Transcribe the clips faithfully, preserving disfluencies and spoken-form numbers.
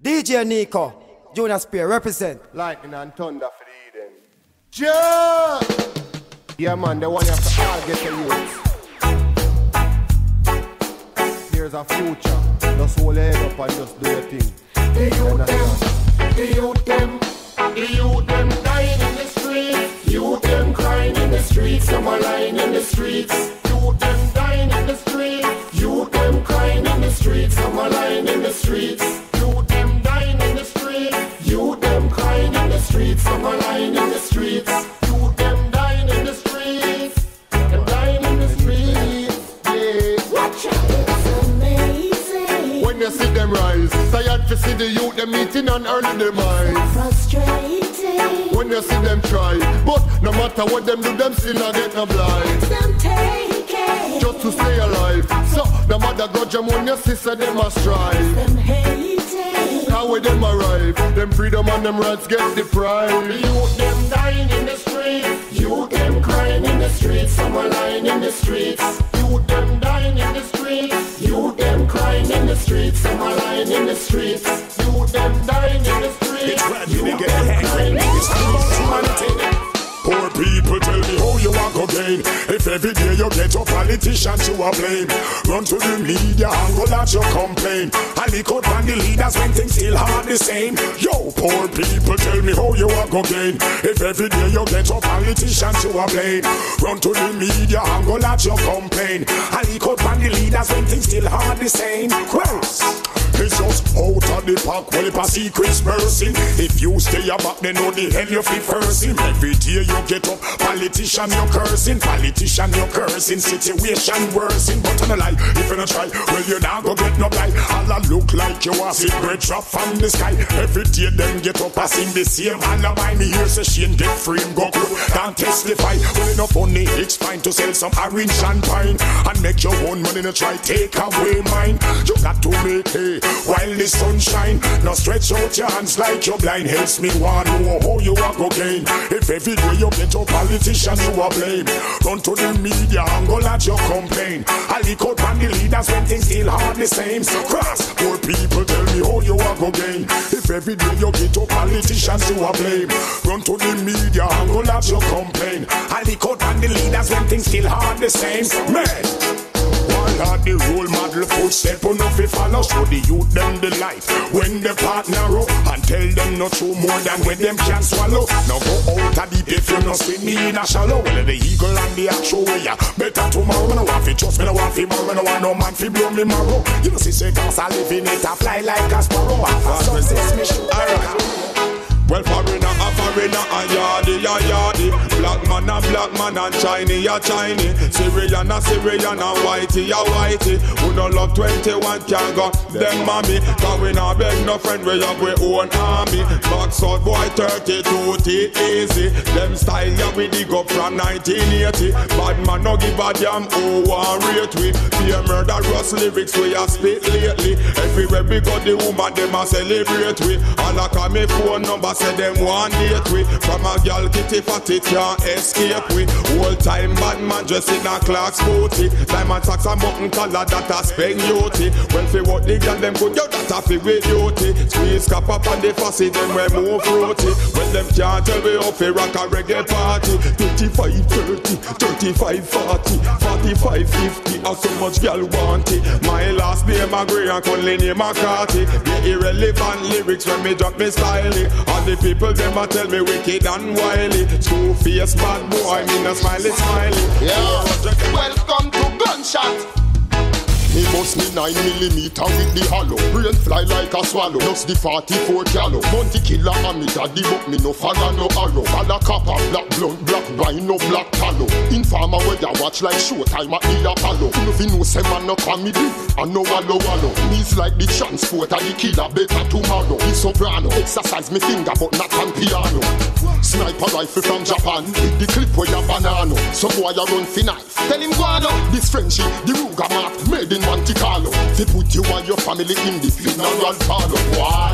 D J Nico, Junior Spear, represent. Lightning and thunder for the Eden. Ja! Yeah man, the one you have to all get the youth. There's a future. Just hold your head up and just do your thing. The youth them, the youth them, the youth them dying in the streets. Youth them crying in the streets, some are lying in the streets. Youth them dying in the streets. Youth them crying in the streets, some are lying in the streets. Youth them dying in the streets. Youth them crying in the streets, some are lying in the streets. Youth them dying in the streets. Them dying in the streets. Yeah. Watch out, it's amazing. When you see them rise, tired to see the youth them meeting and early demise. Frustrating. When you see them try, but no matter what them do, them still not get no blind. Them taking. Just to stay alive. So no matter grudge them when your sister them a strive. Them hating. How will them arrive? Them freedom and them rights get deprived. Youth them dying in the streets. Youth them crying in the streets. Some are lying in the streets. Youth them dying in the streets. Youth them crying in the streets. Some are lying in the streets. Youth them dying in the streets. Youth them crying in the streets. Poor people tell me how you want to gain. If every day you get your politicians you are blame. Run to the media and go at your complain. And lick out on the leaders when things still hard the same. Yo, poor people tell me how you want to gain. If every day you get your politicians you are blame. Run to the media and go at your complain. And lick out on the leaders when things still hard the same. Well, it's just out of the park, well if a secret's bursting. If you stay back, then know the hell you fit first him. Every day you get up, politician you cursing. Politician you cursing, situation worsening. But on the lie, if you not try, well you not go get no blight. All I look like you a secret drop from the sky. Every day them get up, I sing the same alibi. Me hear say Shane get free, go good, can't testify. Well enough money, it's fine to sell some orange champagne. And make your own money, no try take away mine. You got to make hay while the sun shine. Now stretch out your hands like you're blind. Helps me want to know how you are go gain. If every day you get a politician you are blame. Run to the media and go at your complain. I leak out on the leaders when things still hard the same. So cross, poor people tell me how you are go gain. If every day you get a politician you are blame. Run to the media and go at your complain. I leak out on the leaders when things still hard the same. Man, Lord, the role model footstep on off it follow. Show the youth them the life when the partner up. And tell them not too more than when them can swallow. Now go out of deep if you not spin me in a shallow. Well the eagle and the actual way ya better tomorrow. Me no want fi trust, me no want fi more. Me no want no man fi blow me marrow. You know see say cause I live in it I fly like a sparrow. Success me shoot. Alright. Well, foreigner, a foreigner, a yardie, a yardie. Black man, a black man, and Chinese, a Chinese. Syrian, a Syrian, a whitey, a whitey. Who no love twenty-one can go them mommy. Cause we not beg no friend, we have we own army. Box out boy thirty-two, T easy. Them style, yeah, we dig up from nineteen eighty. Bad man, no give a damn who want rate we. Fear murderous lyrics, we a spit lately. Everywhere we go, the woman, them a celebrate we. And I call me phone number. Say them one date we. From a girl kitty fatty can't escape we. Whole time bad man dressed in a Clark's booty. Diamond socks and button collar that a speng beauty. When fi what the girl them good, yo that a fi with duty. Squeeze cap up on the fussy, them we move fruity. When them can't tell we how fi rock a reggae party. Twenty-five, thirty, thirty-five, forty, forty-five, fifty. How so much girl want it. My last name a Gray and Conley name a Carty. The irrelevant lyrics when me drop me style. The people them a tell me wicked and wily. Two-faced bad boy, me no smiley smiley. Yeah, welcome to Gunshot. Me bust me nine millimeter with the hollow. Brain fly like a swallow. Plus the forty-four callow. Bounty killer and me daddy but me no father no arrow. Falla copper, black blunt, black wine, no black tallow. Informer where ya watch like showtime at the Apollo. You know fi know say man no comedy and no wallow wallow. Me's like the transport of the killer better tomorrow. The soprano exercise me finger but not on piano. Sniper rifle from Japan with the clip where ya banana. Some boy ya run fi knife. Tell him guano. This Frenchie, the Ruger mark made in Monte Carlo. They put you and your family in the funeral parlor. Why?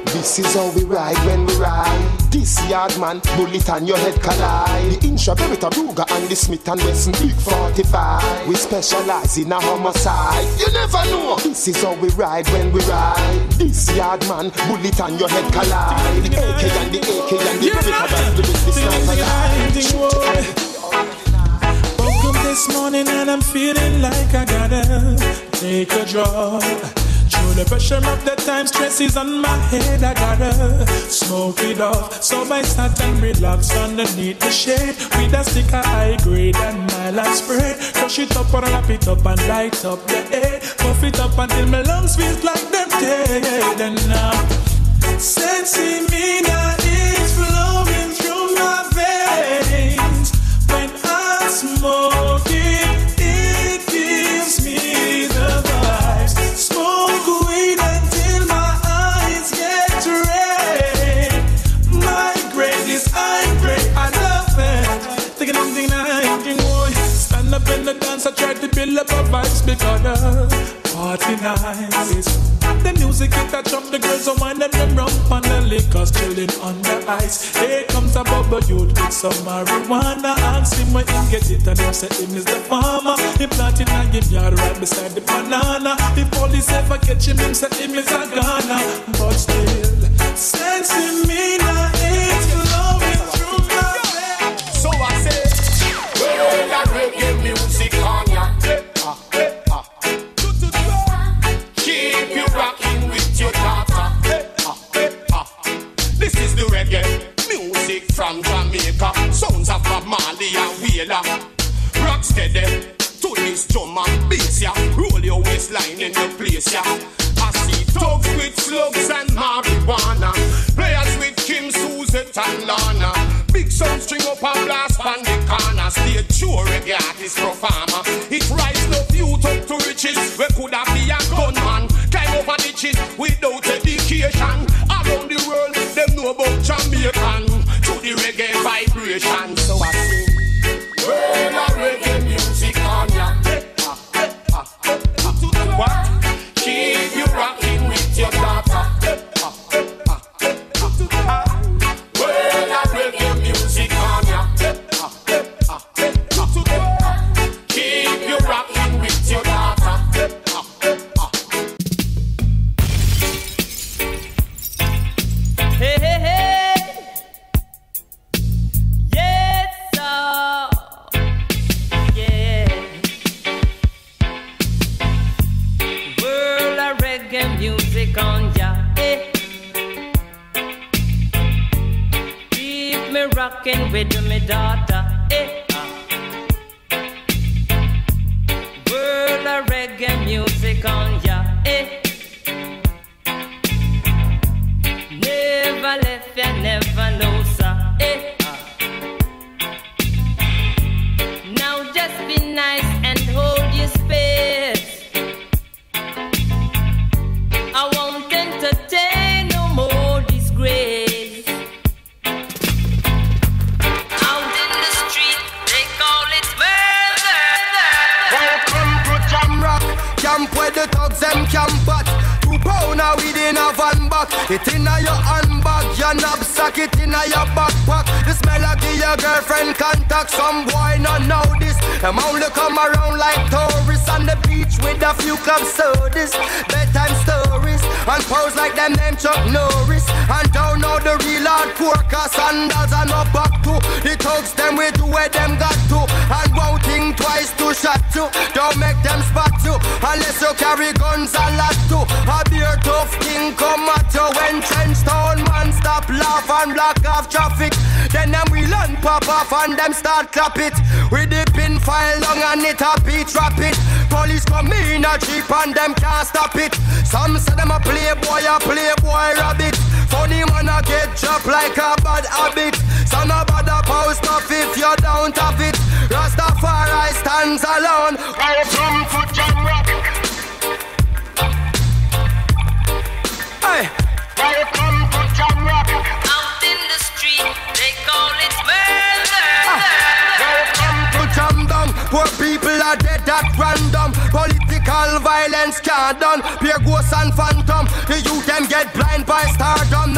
This is how we ride when we ride. This yard man, bullet and your head collide. The Intra, Beretta, Ruger and the Smith and Wesson Big forty-five. We specialize in a homicide. You never know. This is how we ride when we ride. This yard man, bullet and your head collide. The A K and the A K and the Beretta and the business alive. Woke up this morning and I'm feeling like I gotta take a drug. Through the pressure of the time, stress is on my head, I gotta smoke it off. So I start and relax underneath the shade with a stick of high grade and mild spread. Crush it up or wrap it up and light up the air. Puff it up until my lungs feel like them dead. And now, sensing me now is flowing through my veins. When I smoke it, it gives me the vibes. Smoke weed until my eyes get red. My grade is high grade, I love it. Thinking I'm thinking I'm thinking, boy. Stand up in the dance, I try to build up a vibes because the party nights. The music it touch up the girls so wine and them rum on the liquors chilling on the ice. Here comes a bubble youth with some marijuana. Ask him where he get it and him say him is the farmer. He planted and give yard right beside the banana. The police ever catch him, him say him is a Ghana. But still, sensing me now it's flowing through my veins. So I say, Well, I reggae music on ya. Keep you rocking with your daughter. this is the reggae music from Jamaica. Sounds of Bob Marley and Wheeler. Rock steady to this drum and bass, ya. Roll your waistline in the place, ya. I see thugs with slugs and marijuana. Players with Kim, Suzette and Lana. Big sound string up and blast on the corner. Stay true reggae artist performer. It rise up youth up to riches. We could have be a gunman. Climb over ditches without education. Around the world, them know about Jamaican. To the reggae vibration. So I sing, Well, I reggae music on ya. what? Keep you rocking with your daughter. Well, I reggae music on ya. Keep you rocking with your daughter. Hey, hey, hey. Yes, sir. Yeah. World of reggae music on ya. Eh. Keep me rocking with me daughter. Eh. World of reggae music on ya. Eh. Never left ya, never know, sir. Eh. Now just be nice and hold your space. I won't entertain no more disgrace. Out in the street, they call it murder. Welcome to Jam Rock, camp where the thugs them camp at. Two pounder within a van back. It inna your handbag, your knapsack, it inna your backpack. The smell of your girlfriend contact. Some boy not know this. Them only come around like tourists on the beach with a few club sodas, bedtime stories, and pose like them name Chuck Norris. And don't know the real hardcore, cause sandals are no back to. The thugs them we do where them got to. And won't think twice to shot you. Don't make them spot you, unless you carry guns a lot too. A beer tough king come at you when trench town man stop laugh and block off traffic. Then them we learn pop off and them start clap it. We dip in file long and it a beat rapid. Police come in a jeep and them can't stop it. Some say them a playboy, a playboy rabbit. Funny man a get dropped like a bad habit. Some a bad a post off if you don't have it. Rastafari stands alone. Welcome to Jam Rock. Hey, welcome to Jam Rock. Out in the street, they call it murder. Welcome to Jam Down. Poor people are dead at random. Political violence can't done. Pure ghosts and phantom. The youth them get blind by stardom.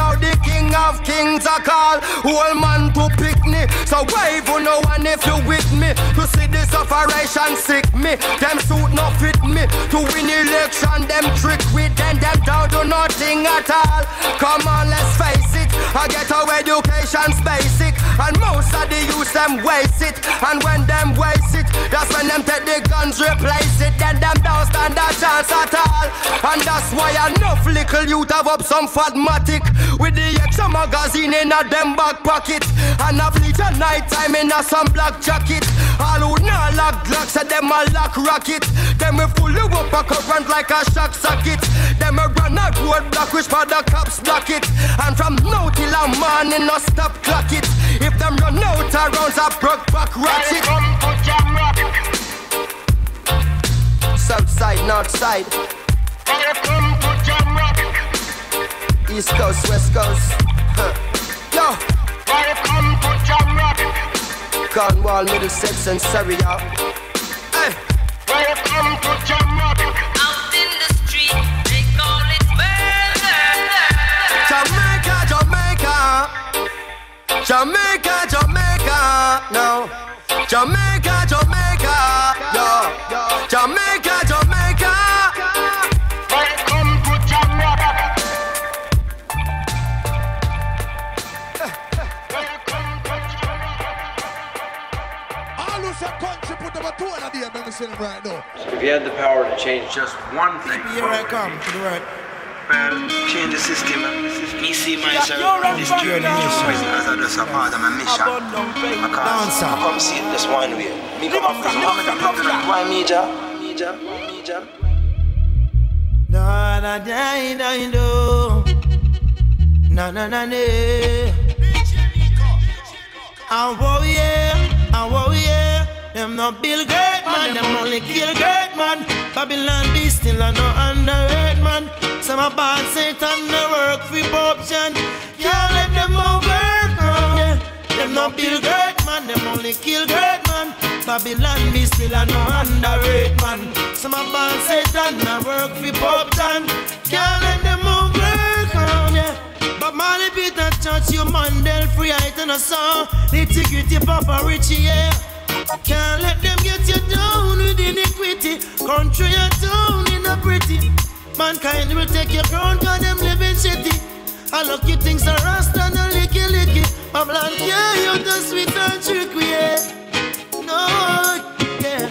enough kings a call. Whole man to pick me. So wave on no one if you with me. To see this operation sick me. Them suit not fit me. To win election, them trick with them. Them down do nothing at all. Come on, let's face it. I get our education's basic. And most of the youth them waste it. And when them waste it, that's when them take the guns replace it. Then them don't stand a chance at all. And that's why enough little youth have up some fatmatic with the extra magazine in a them back pocket. And a fleet at night time in a some black jacket. All who not lock glocks and them a lock rocket. Them we full you up a current like a shock socket. Them a run a road block which for the cops block it. And from now till a morning no stop clock it. If them run out of rounds a broke back ratchet. Welcome to Jamrock. South side, north side. Welcome to Jamrock. East coast, west coast. Huh. Yo. Welcome to Jamrock. Cornwall, Middlesex and Surrey, y'all. Hey. Welcome to Jamrock. Out in the street, they call it murder. Jamaica, Jamaica. Jamaica, Jamaica. No. Jamaica, Jamaica. Yo. Jamaica, Jamaica. Welcome to Jamrock. Welcome to Jamrock. All who say country put up a two and a day, let me see them right now. If you had the power to change just one thing, Here I come to the right. well, change the system. Me see myself on this journey just as I just a part of my mission. Because I come see it this one way. Me come up from the why me ja? Me ja? Me ja? Na na na na no. Na na na na. I warrior, I warrior. Them not build great man, them only kill great man. Babylon be still a no underrated man. Some a bad Satan no work for option. Can't let them overcome, yeah. Them not build great man, them only kill great man. Babylon be still a no underrated man. Some a bad Satan no work for option. Can't let them overcome, yeah. But Marley Peter Church, you Mandel free, I tell us so. The ticket, Papa Richie, yeah. Can't let them get you down with iniquity. Country and town in a pretty. Mankind will take your crown cause them living shitty. I look you things are rust and a licky licky. Babylon yeah, you the sweet and tricky, yeah. No, yeah.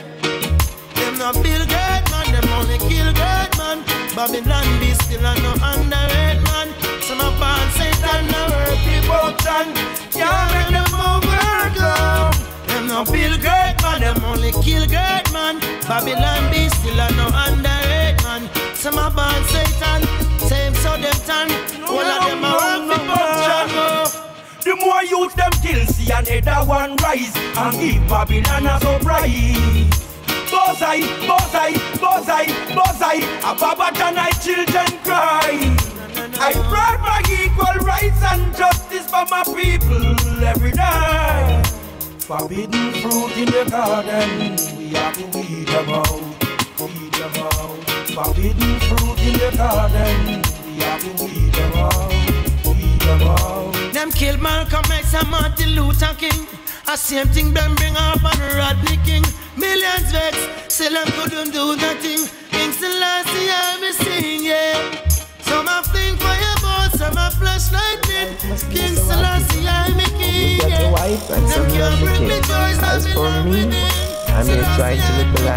Them not build great man, them only kill great man. Babylon be still a no underrated man. Some of bad Satan no work devotion. Can't let them overcome. Them no build great man, them only kill great man. Babylon be still a no underrated man. Some a bad Satan, same so them tan. All of them a work devotion. The more youth them kill, see another one rise and give Babylon a surprise. Bozai, Bozai, Bozai, Bozai, a Babylon I children cry. I pray for equal rights and justice for my people every day. Forbidden fruit in the garden, we have to weed them out, weed them out. Forbidden fruit in the garden, we have to weed them out, weed them out. Them kill Malcolm X and Martin Luther King. A same thing them bring up on Rodney King. Millions vex, still them couldn't do nothing. King Selassie I me sing, yeah. Some a fling fireball, some a flash lightning. King Selassie I me king, yeah. Your wife and some lovely kids. As for me, I'm here trying to live the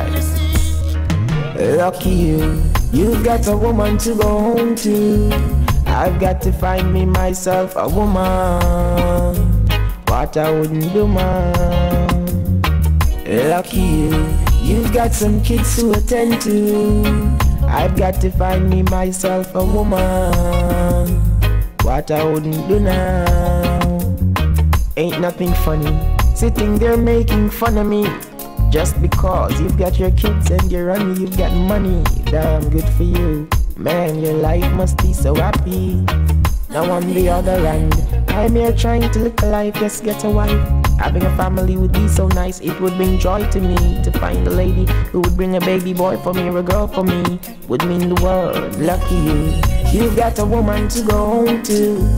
life. Lucky you, you've got a woman to go home to. I've got to find me myself a woman. What I wouldn't do, man. Lucky you, you've got some kids to attend to. I've got to find me myself a woman. What I wouldn't do now. Ain't nothing funny, sitting there making fun of me. Just because you've got your kids and you're on, you've got money. Damn good for you. Man, your life must be so happy. Now on the other hand, I'm here trying to live a life, just get a wife. Having a family would be so nice, it would bring joy to me. To find a lady who would bring a baby boy for me or a girl for me would mean the world. Lucky you, you've got a woman to go home to.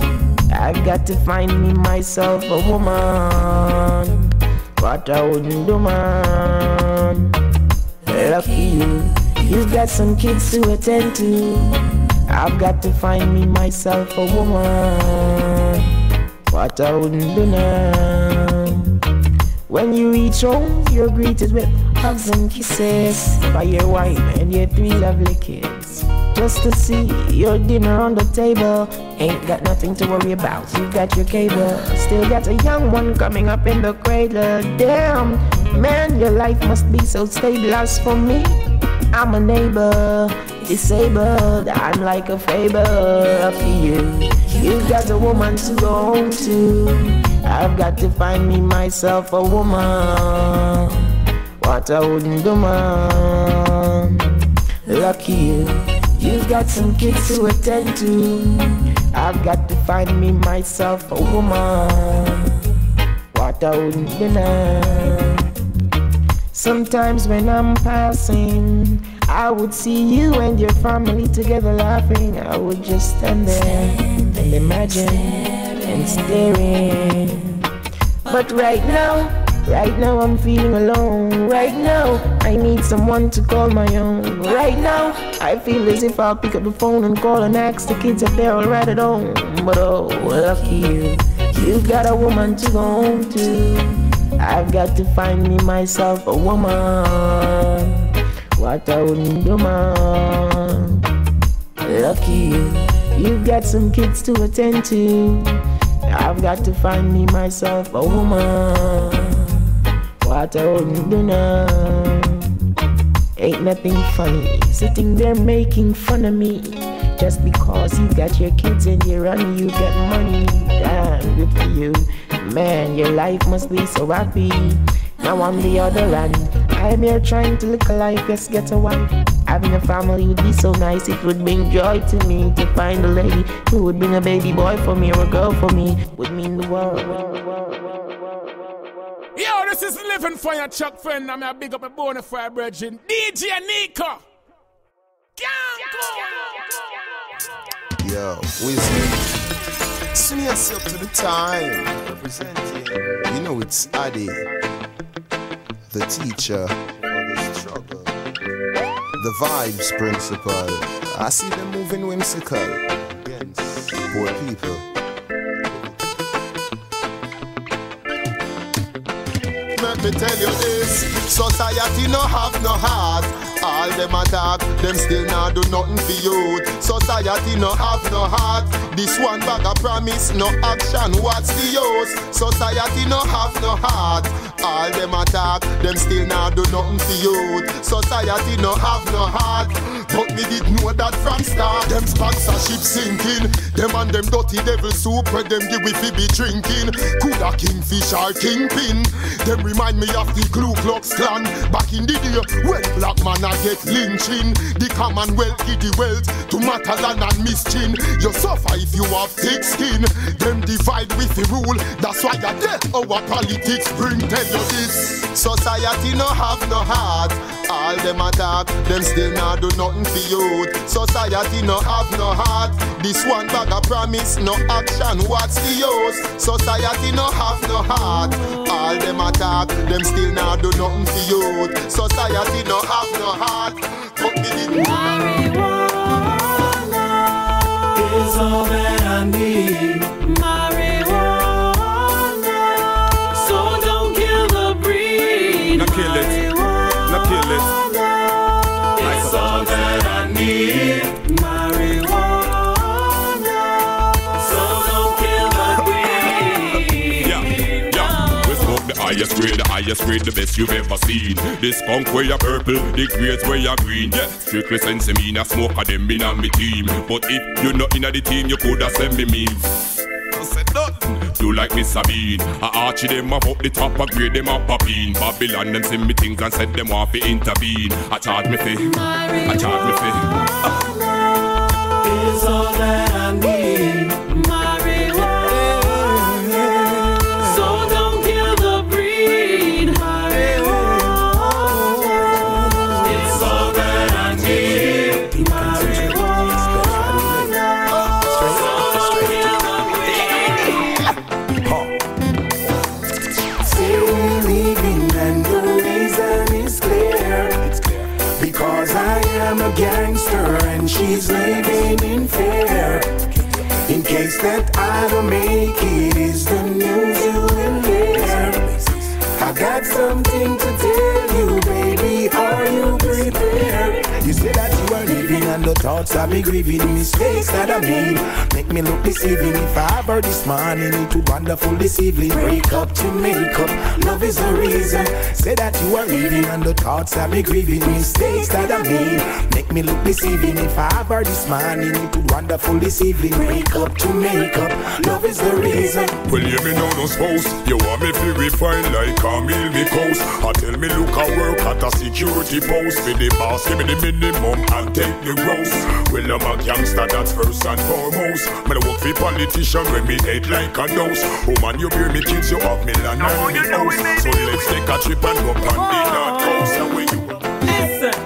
I've got to find me myself a woman. What I wouldn't do, man. Lucky you, you've got some kids to attend to. I've got to find me myself a woman. What I wouldn't do now. When you reach home, you're greeted with hugs and kisses by your wife and your three lovely kids. Just to see your dinner on the table. Ain't got nothing to worry about, you got your cable. Still got a young one coming up in the cradle. Damn, man, your life must be so stable. As for me, I'm a neighbor, disabled, I'm like a fable. After you, you've got a woman to go home to. I've got to find me myself a woman. What I wouldn't do, man. Lucky you, you've got some kids to attend to. I've got to find me myself a woman. What I wouldn't do now. Sometimes when I'm passing, I would see you and your family together laughing. I would just stand there and imagine and staring. But right now, right now I'm feeling alone. Right now, I need someone to call my own. Right now, I feel as if I'll pick up the phone and call and ask the kids if they're alright at home. But oh, lucky you, you've got a woman to go home to. I've got to find me myself a woman. What I wouldn't do, man. Lucky you, you've got some kids to attend to. I've got to find me myself a woman. What I wouldn't do now. Ain't nothing funny sitting there making fun of me just because you got your kids and you run, you got money. Damn, good for you. Man, your life must be so happy. Now on the other end, I'm here trying to live a life, just get a wife. Having a family would be so nice, it would bring joy to me. To find a lady who would bring a baby boy for me or a girl for me would mean the world. Yo, this is Living Fire Chuck friend. I'm a big up a bonafide virgin, D J Nico. Yo, Wisdom. Swing yourself to the time. Representing. You know it's Addy, the teacher for the struggle. The vibes principle. I see them moving whimsical against poor people. Let me tell you this, society no have no heart. All them attack, them still not do nothing for you. Society no have no heart. This one bag of promise, no action, what's the use? Society no have no heart. All them attack, them still not do nothing for you. Society no have no heart. But me did know that from start. Them sponsorship sinking. Them and them dirty devil soup where them give we fi be drinking. Coulda kingfisher kingpin. Them remind me of the Ku Klux Klan. Back in the day when black man a get lynching. The Commonwealth give the wealth to Matalan and Mischin. You suffer if you have thick skin. Them divide with the rule. That's why you dead. Our politics bring tell you this. Society no have no heart. All them attack, them still not do nothing for you. Society no have no heart. This one bag of promise, no action, what's the use? Society no have no heart. All them attack, them still not do nothing for you. Society no have no heart. But me didn't. Marijuana is all that I need. Marijuana, so don't kill the breed. Not kill it. Not kill it. It's all that I need. Marijuana, so don't kill the breed. Yeah, yeah. We smoke the highest grade, the highest grade, the best you've ever seen. This skunk where you're purple, the grades where you're green. Yeah, strictly sense me, a smoke of them in on me team. But if you're not in the team, you coulda send me memes. Do like Miss Sabine. I archie them up up the top, I grade them up up in Babylon and send me things and said them off to intervene. I charge me fee, I charge me fee. Is all that I need. Marijuana, so don't kill the breed. Marijuana, it's all that I need. Marijuana, so don't kill the breed. that I don't make it is the news you will hear. I got something to tell you, baby, are you prepared? You say that you are living and the thoughts I be grieving, mistakes that I made make me look deceiving. If I ever this morning it would wonderful this evening. Break up to make up, love is the reason. Say that you are living and the thoughts I be grieving, mistakes that I made make me look deceiving. If I ever this morning it would wonderful this evening. Break up to make up, love is the reason. Well, you me know no spouse. You want me to refine like a meal me coast. I tell me look I work at a security post. For the boss give me the minimum and take the gross. Well, I'm a gangster, that's first and foremost. Man, I work for politician when me hate like a dose. Oh man, you bear me kids, you have me land and me house. So let's take a trip and go on the north coast. And when you listen,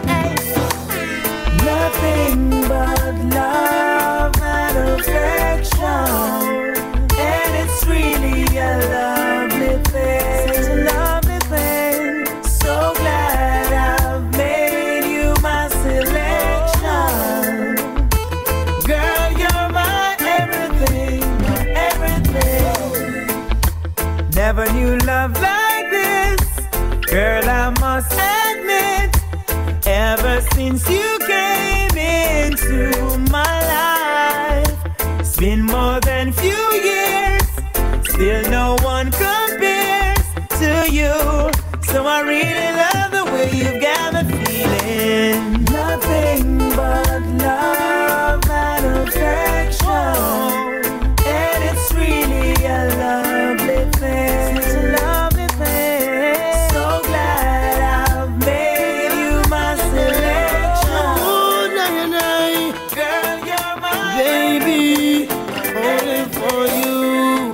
nothing but love and affection, and it's really a lovely thing. Such a lovely thing. So glad I've made you my selection. Girl, you're my everything, everything. Never knew love like this. Girl, I must admit, ever since you came into my life, it's been more than few years. Still no one compares to you. So I really love the way you've got me feeling. Nothing but love and affection, and it's really a lovely thing. It's a lovely thing. So glad I've made you my selection. Oh, nah, nah. Girl, you're my baby, only for you.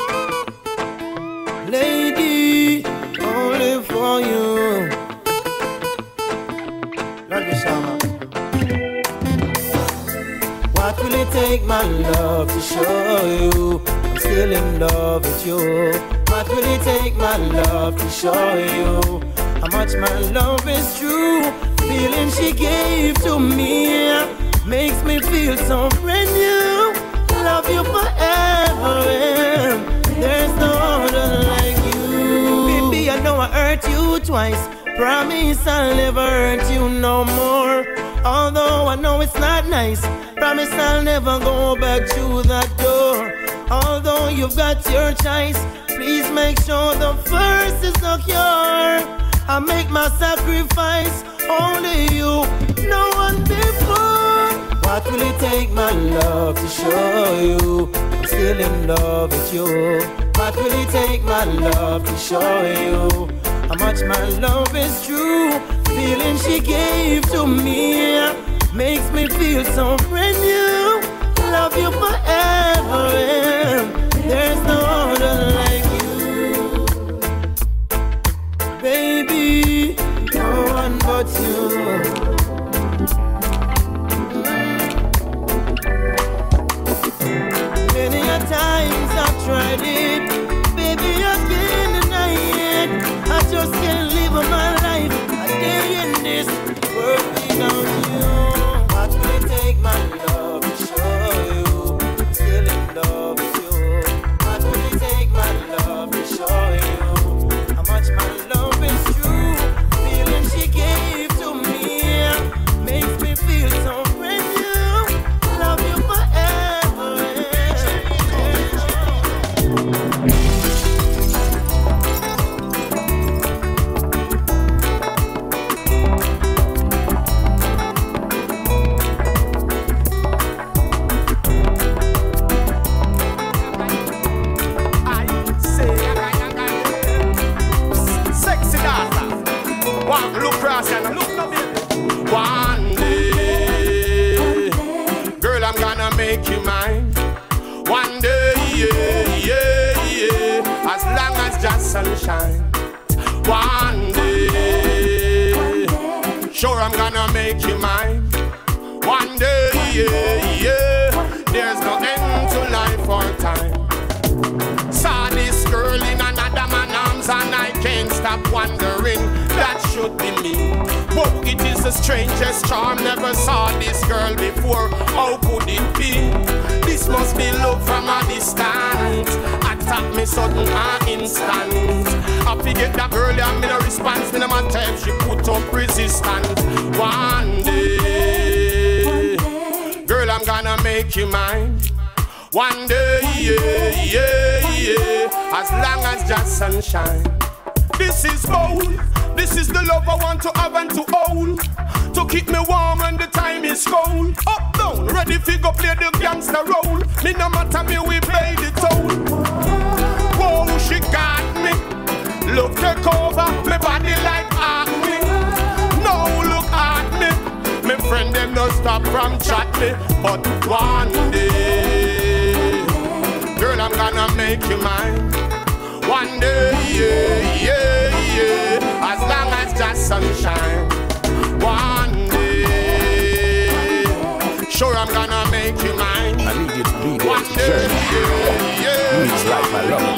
Lady, only for you. Love you, Shama. What will it take, my love, to show you I'm still in love with you? What will it take, my love, to show you how much my love is true? Feeling she gave to me makes me feel so brand new. Love you forever, and there's no other like you. Baby, I know I hurt you twice. Promise I'll never hurt you no more. Although I know it's not nice, promise I'll never go back to that door. Although you've got your choice, please make sure the first is secure. I make my sacrifice, only you, no one before. What will it take, my love, to show you I'm still in love with you? What will it take, my love, to show you how much my love is true? Feeling she gave to me makes me feel so brand new. Love you forever, and there's no other like you. Baby, no one but you. Many a times I've tried it, baby, I can't deny it. I just can't live my life a day in this world without you. What will it take, my love, to show you I'm still in love with you? What will it take, my love, to show you how much my love is true? Feeling she gave to me makes me feel so brand new. Love you forever. One day, girl, I'm gonna make you mine. One day, yeah, yeah, yeah, as long as just sunshine. One day, sure I'm gonna make you mine. One day, yeah, yeah, there's no end to life or time. Saw this girl in another man's arms and I can't stop wondering, that should be me. But it is the strangest charm, never saw this girl before. How could it be? This must be love from a get that girl and me no response. Me no matter if she put up resistance. One day, girl, I'm gonna make you mine. One day, yeah, yeah, yeah. As long as just sunshine. This is bold. This is the love I want to have and to hold. To keep me warm when the time is cold. Up, down, ready to go play the gangster role. Me no matter me, we play the toll. Whoa, she got me. Look, take over, me body like acne. No, look at me. Me friend them no stop from chat me. But one day, girl, I'm gonna make you mine. One day, yeah, yeah, yeah. As long as just sunshine. One day, sure I'm gonna make you mine. I need you to be there. One day, yeah, yeah. Means like my love,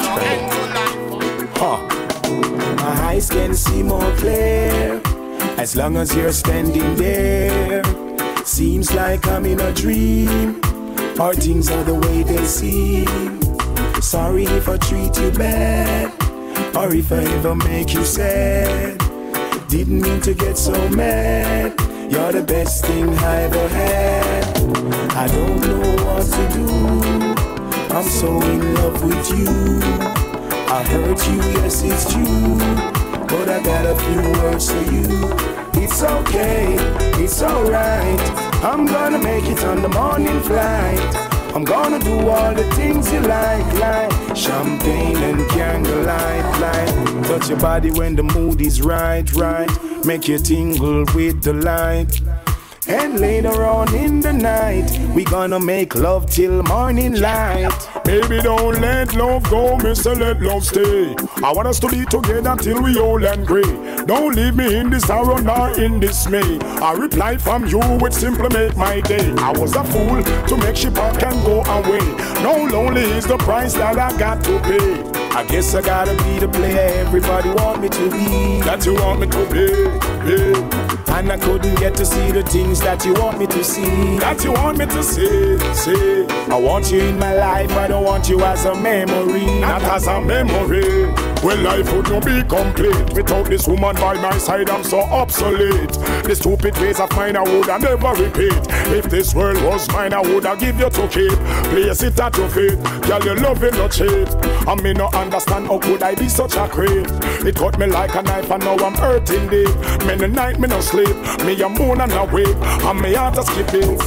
huh. My eyes can see more clear as long as you're standing there. Seems like I'm in a dream, or things are the way they seem. Sorry if I treat you bad, or if I ever make you sad. Didn't mean to get so mad. You're the best thing I ever had. I don't know what to do. I'm so in love with you. I hurt you, yes it's true, but I got a few words for you. It's okay, it's alright. I'm gonna make it on the morning flight. I'm gonna do all the things you like, like champagne and candlelight, light. Touch your body when the mood is right, right. Make you tingle with the light. And later on in the night, we gonna make love till morning light. Baby, don't let love go, mister, let love stay. I want us to be together till we old and grey. Don't leave me in this sorrow nor in dismay. A reply from you would simply make my day. I was a fool to make she park and go away. No, lonely is the price that I got to pay. I guess I gotta be the player everybody want me to be. That you want me to be, yeah. And I couldn't get to see the things that you want me to see. That you want me to see, see. I want you in my life, I don't want you as a memory. Not as a memory. Well, life would not be complete without this woman by my side. I'm so obsolete. The stupid ways of mine I would I never repeat. If this world was mine, I would have give you to keep. Place it at your feet. Girl, your loving no cheap. I may not understand how could I be such a creep. It cut me like a knife and now I'm hurting deep. Many night me no sleep. Me a moan and awake. And me heart a skip it.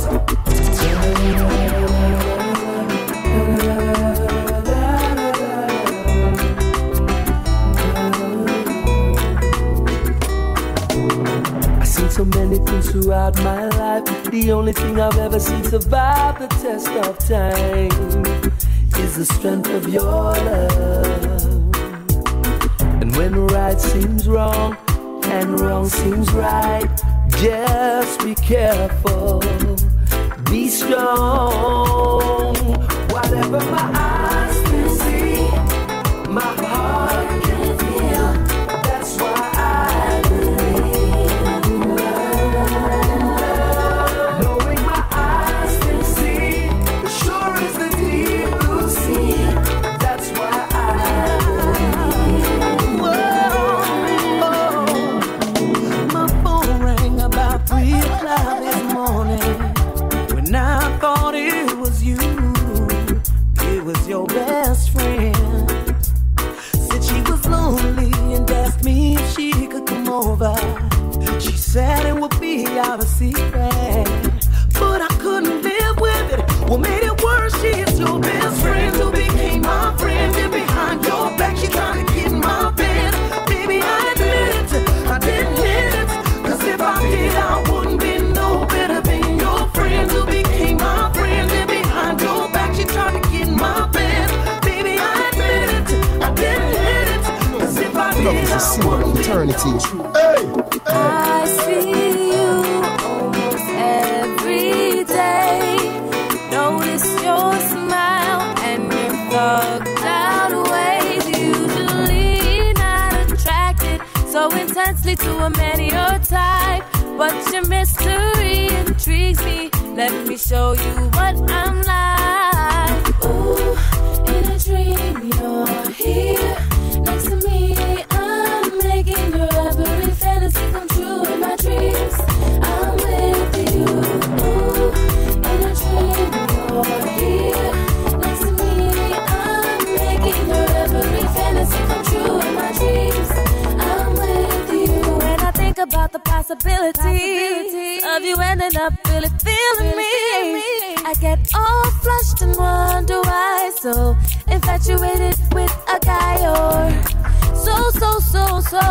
So many things throughout my life. The only thing I've ever seen survive the test of time is the strength of your love. And when right seems wrong and wrong seems right, just be careful, be strong. Whatever my eyes can see, my heart can feel. That's why I your best friend said she was lonely and asked me if she could come over. She said it would be our secret, but I couldn't live with it. What made it worse, she is your best friend who became my friend, and behind your back she trying to get in my bed. Baby, I admit it, I didn't hit it, cause if I did I wouldn't be no better than your friend who became my friend, and behind your back she trying to get in my bed. Love is a symbol of eternity. Hey! I see you almost every day. Notice your smile and your thugged out ways. Usually not attracted so intensely to a man your type, but your mystery intrigues me. Let me show you what I'm like. Ooh, in a dream you're here next to me. I'm really feeling me. I get all flushed and wonder why so infatuated with a guy or so, so, so, so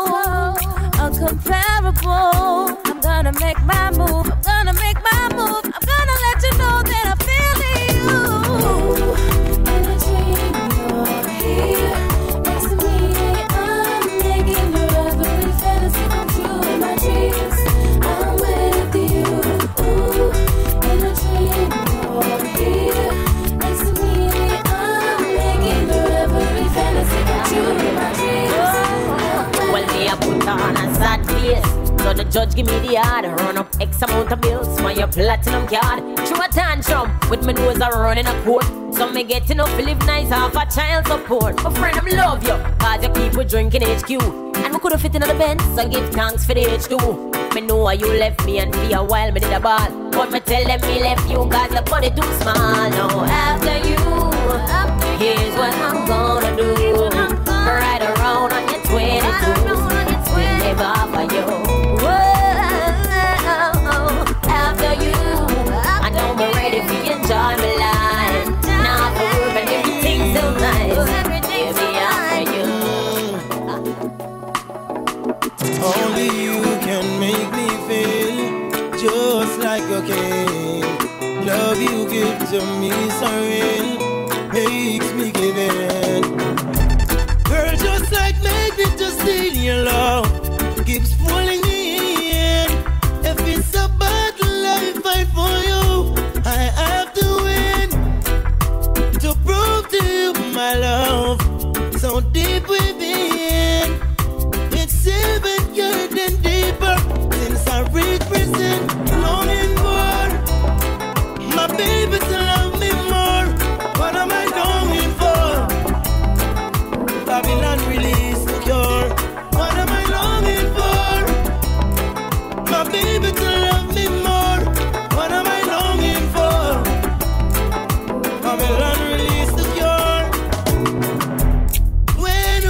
uncomparable. I'm gonna make my move, I'm gonna make my move. I'm gonna let you know that I'm feeling you. In a dream you're here next to me, I'm making your every fantasy come true. In my dreams I'm with you. Ooh, in a dream you're here next to me, I'm making your every fantasy come true. In my dreams. Well, me I put on a sad face, so the judge give me the order. Run up X amount of bills for your platinum card. Through a tantrum with my nose are running a court. So me getting up to live nice off a child support. A friend, I love you, cause you keep with drinking H Q. And we could have fit in the Benz, so give thanks for the H two. Me know why you left me and for a while me did a ball. But me tell them me left you cause the body too small. Now after you, here's what I'm gonna do. Right around on your twenty-two, we'll never offer you. After you, I know I'm ready for you, enjoy my life. Now for work and everything so nice. Give me after you. Only you can make me feel just like a king. Love you give to me so real, makes me give in. Girl, just like magnet, just steal your love keeps pulling me in. If it's a battle I fight for you, I have to win to prove to you my love so deep within. It's even getting deeper since I reached prison, longing for my baby to love me more. What am I longing for? Babylon release the cure. What am I longing for? My baby to love me more. What am I longing for? Babylon release the cure. When,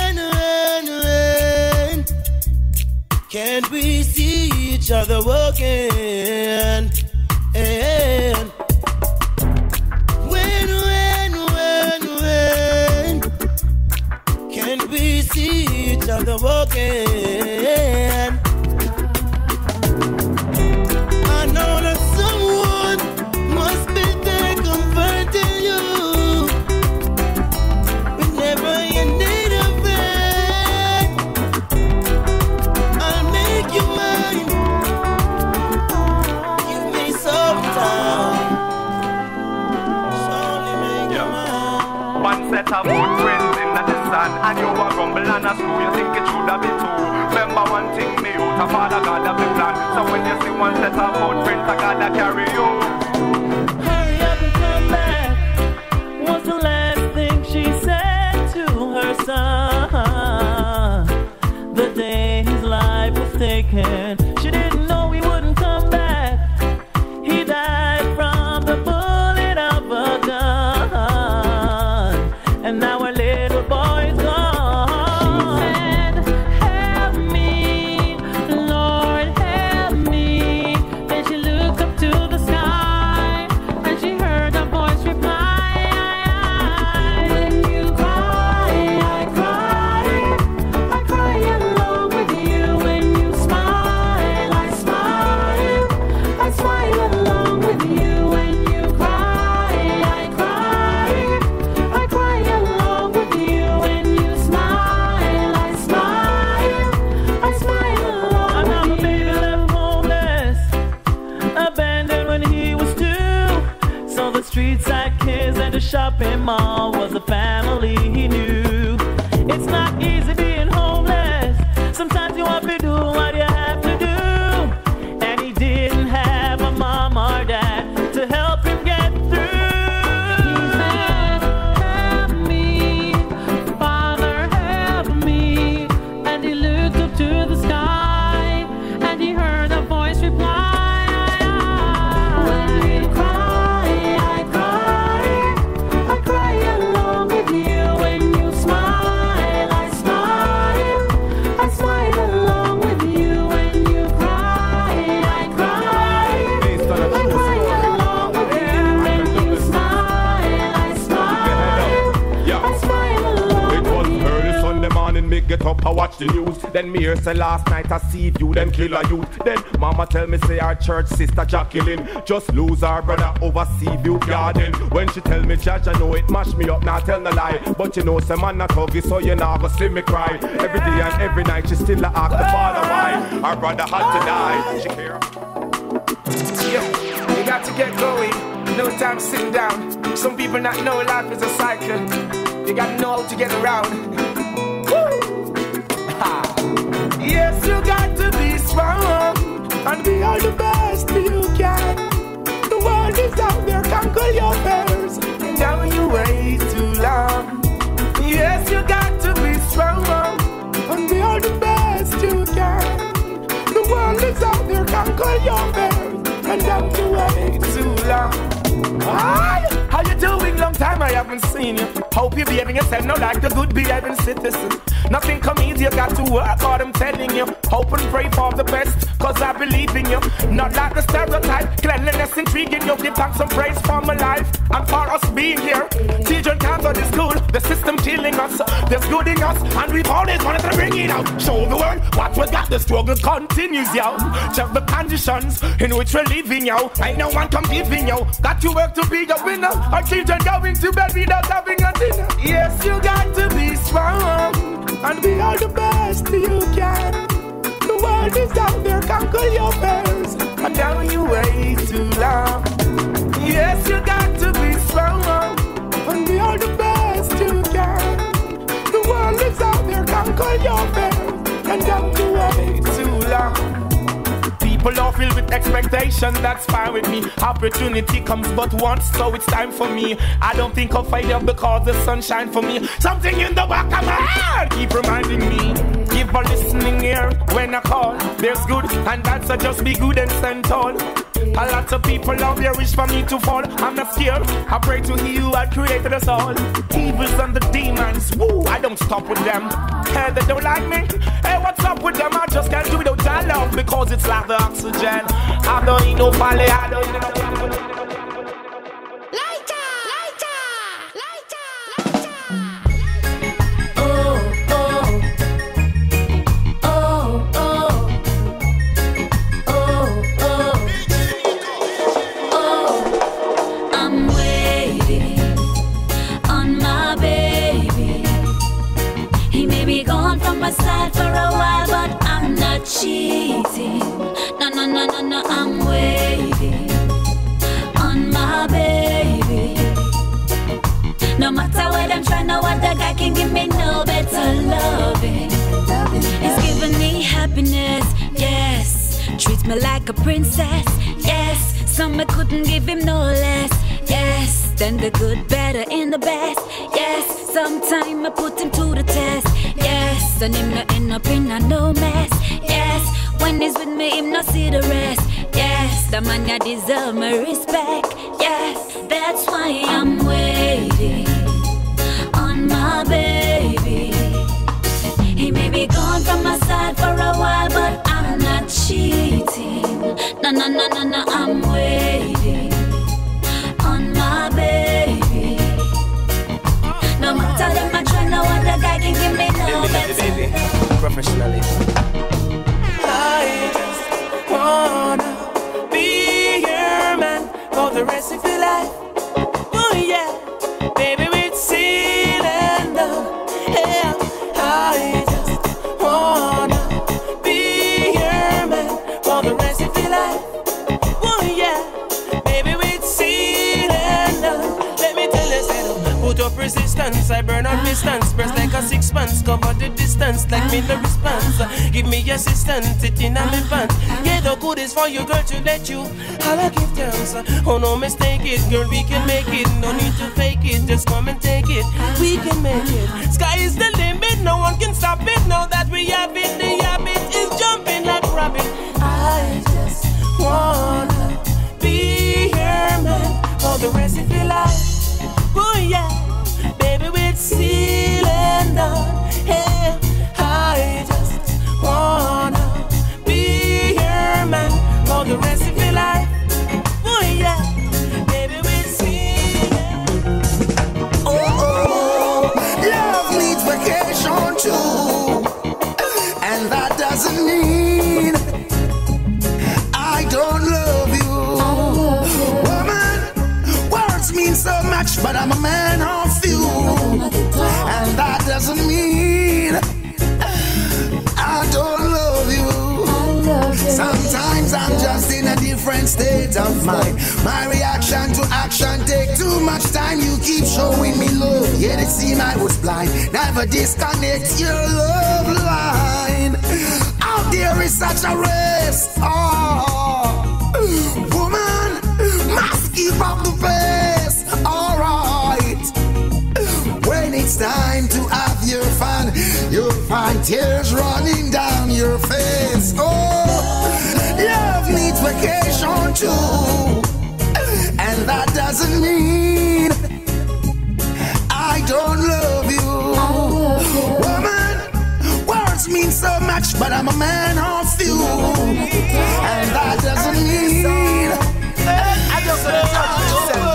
when, when can't we see each other walking? And when, when, when, when can't we see each other walking? I know that someone must be there comforting you whenever you need a friend. I'll make you mine. Give me some time. Surely make you mine. One set of footprints in the sun, and you were rumble and a screw. You think it should have been two. Remember one thing, me out of Father God have the plan. So when you see one set of footprints, I gotta carry you. Hurry up and come back was the last thing she said to her son. The day his life was taken, she didn't know he wouldn't come back. He died from the bullet of a gun, and now our little boy's gone. She said, help me, Lord, help me. Then she looked up to the sky, and she heard a voice reply, when you cry, I cry, I cry along with you. When you smile, I smile, I smile along with you. When you cry, I cry, I cry along with you. When you smile, I smile, I smile along. And now my baby left homeless, abandoned when he was two. So the streets had kids and the shopping mall was a family he knew. It's not easy being homeless. Sometimes you have to do what you have to do. And he didn't have a mom or dad to help him get through. He said, help me, Father, help me. And he looked up to the sky, and he heard a voice reply, when you cry, I cry, I cry along with you. When you smile, I smile, watch the news. Then me hear say last night I see you, them kill a youth. Then mama tell me say our church sister Jacqueline just lose our brother over Seaview Garden. When she tell me judge, I know it mash me up, now tell no lie. But you know some man not huggy, so you know go see me cry. Every day and every night she still a ask the father why our brother had to die. She care. Yo, you got to get going, no time sitting down. Some people not know life is a cycle. You gotta know how to get around. Woo! Yes, you got to be strong and be all the best you can. The world is out there, conquer your fears. Now you wait too long. Yes, you got to be strong and be all the best you can. The world is out there, conquer your fears. And don't you wait too long. Hi, how you doing? Long time I haven't seen you. Hope you're behaving yourself now like a good behaving citizen. Nothing come easy, you got to work hard, I'm telling you. Hope and pray for the best, cause I believe in you. Not like the stereotype, cleanliness intriguing you. Give thanks and praise for my life and for us being here. Children can't go to school, the system killing us. There's good in us, and we've always wanted to bring it out. Show the world what we got, the struggle continues, yo. Check the conditions in which we're living, yo. Ain't no one competing, yo. Got to work to be a winner. Our children going to bed without having a dinner. Yes, you got to be strong and be all the best you can. The world is out there, conquer your fears. And don't you wait too long. Yes, you got to be strong and be all the best you can. The world is out there, conquer your fears. And don't you wait too long. People are filled with expectation, that's fine with me. Opportunity comes but once, so it's time for me. I don't think of failure because the sun shines for me. Something in the back of my head keep reminding me. Give a listening ear when I call. There's good and bad, so just be good and stand tall. A lot of people out there wish for me to fall. I'm not scared, I pray to He who had created us all. Evils and the demons, woo, I don't stop with them. Hey, they don't like me, hey, what's up with them? I just can't do without your love, because it's like the oxygen. I don't need no valley, I don't need no... Aside for a while, but I'm not cheating. No, no, no, no, no, I'm waiting on my baby. No matter what I'm trying, no other guy can give me no better loving. He's giving me happiness, yes. Treats me like a princess, yes. Some I couldn't give him no less, yes. Then the good, better, and the best, yes. Sometime I put him to the test, yes. And him not end up in a no mess, yes. When he's with me, him not see the rest, yes. The man ya deserve my respect, yes. That's why I'm waiting on my baby. He may be gone from my side for a while, but I'm not cheating. No, no, no, no, no, I'm waiting on my baby. No matter them I try, no other guy can give me no better. Professionally. I just wanna be your man for the rest of your life. Oh yeah, baby, with seal and love. Yeah, I just wanna be your man for the rest of your life. Oh yeah, baby, with seal and love. Let me tell you, say, put up resistance, I burn on distance. Press like a six months, cover the distance like me no response. Give me assistance, it in my pants. Yeah, the good is for you, girl, to let you. I'll give thanks. Oh, no mistake it, girl, we can make it. No need to fake it, just come and take it. We can make it. Sky is the limit, no one can stop it. Now that we have it, the habit is jumping like rabbit. I just wanna be your man for the rest of your life. Oh yeah, baby, with seal and on. Hey, I just wanna be your man for the rest of your life. Oh yeah, baby, with seal and... Oh, oh, love needs vacation too. mean so much, but I'm a man of few. And that doesn't mean I don't love you. Sometimes I'm just in a different state of mind. My reaction to action take too much time. You keep showing me love, yet it seemed I was blind. Never disconnect your love line. Out there is such a race. Oh, woman, must keep up the pace. Alright, when it's time to have your fun, you'll find tears running down your face. Oh, love needs vacation too. And that doesn't mean I don't love you. Woman, words mean so much, but I'm a man of few. And that doesn't mean I just love you.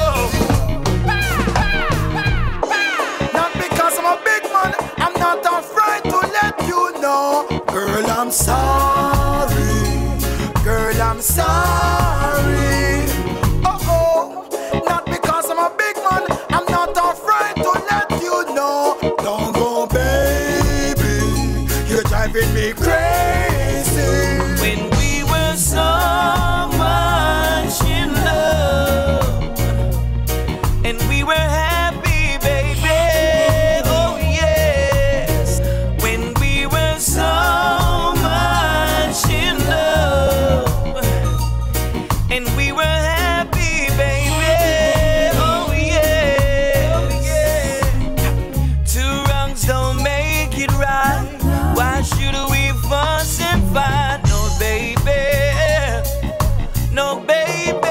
Not because I'm a big man, I'm not afraid to let you know. Girl, I'm sorry. Girl, I'm sorry. Oh, oh. Not because I'm a big man, I'm not afraid to let you know. Don't go, baby. You're driving me crazy. When we were so much in love, and we were happy, baby. Oh, yes. When we were so much in love, and we were happy, baby. Oh, yes. Two wrongs don't make it right. Why should we fuss and fight? No, baby. No, baby.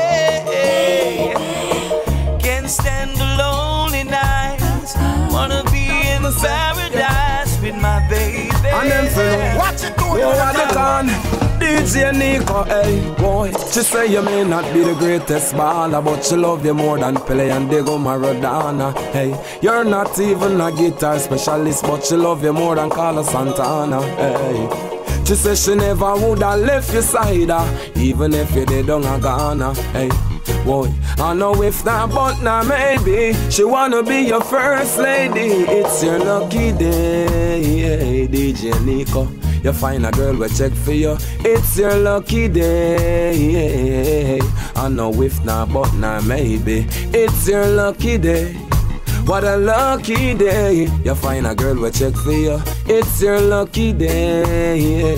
Can't stand the lonely nights. Wanna be in paradise with my baby. And them feel what you doing? Where are they gone? D J Nico, hey boy. She say you may not be the greatest baller, but she love you more than Pele and Diego Maradona. Hey, you're not even a guitar specialist, but she love you more than Carlos Santana. Hey. She say she never woulda left your side, uh, even if you did on a Ghana. Hey, boy, I know if not, but now maybe she wanna be your first lady. It's your lucky day, hey, D J Nico. You find a girl will check for you. It's your lucky day. I know if not, but now maybe it's your lucky day. What a lucky day. You find a girl will check for you. It's your lucky day.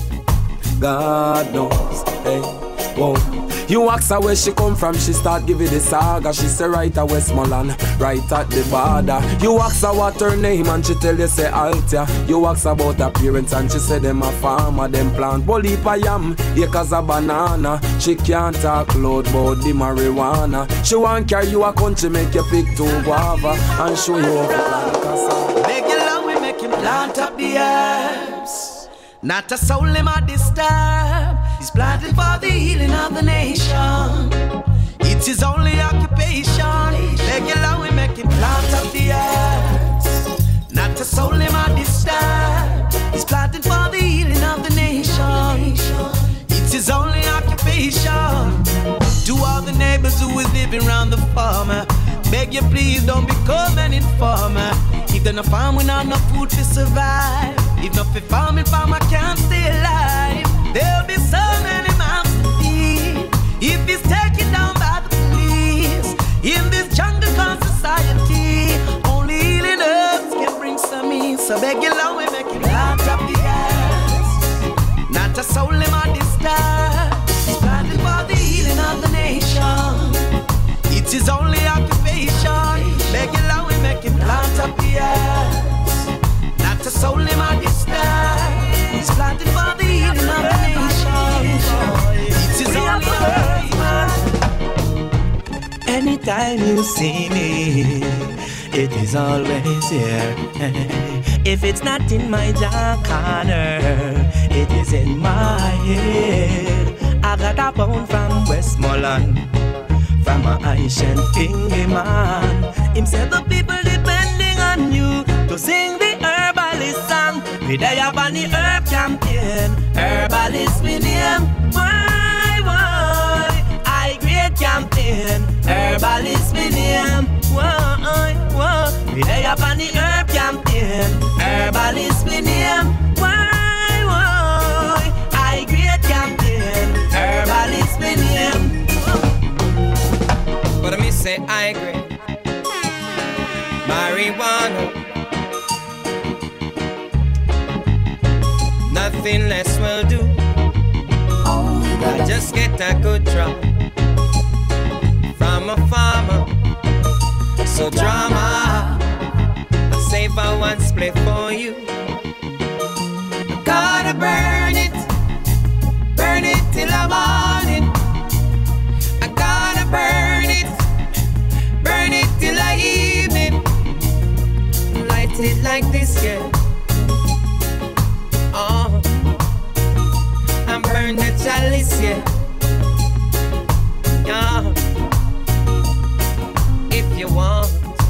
God knows. Hey, whoa. You ask her where she come from, she start give you the saga. She say right at Westmoreland, right at the border. You ask her what her name and she tell you say Altia. You ask about her parents and she say them a farmer. Them plant Bolipa yam, acres of banana. She can't talk loud about the marijuana. She want carry you a country, make you pick two guava and show you how to plant cassava. Make it long, we make him plant up the herbs. Not a soul him a disturb. He's planted for the healing of the nation. It's his only occupation. Make it long, we make him plant up the earth. Not a soul him a disturb. He's planted for the healing of the nation. It's his only occupation. To all the neighbors who is living around the farmer, beg you please don't become an informer. If they're not farm, we not enough food to survive. If not for farming, farmer can't stay alive. There'll be so many mouths to feed if he's taken down by the police. In this jungle called society, only healing herbs can bring some ease. So beg you long, we make him plant up the earth. Not a soul in my disturb. He's planted for the healing of the nation. It's his only occupation. Beg you long, we make him plant up the earth. Not a soul in my disturb. He's planted for the healing of the nation. It's his only occupation. Anytime you see me, it is always here. If it's not in my dark corner, it is in my head. I got a pound from Westmoreland, from a Haitian thingy man. Him said the people depending on you to sing the herbalist song. We day up on the herb campaign, herbalist we name. Why, why? I great campaign, herbalist we name. marijuana. Nothing less will do. I just get a good drop from a farmer. So drama, I save a one split for you. I gotta burn it, burn it till the morning. I gotta burn it, burn it till the evening. Light it like this, yeah. Oh, and burn the chalice, yeah. Yeah. If you want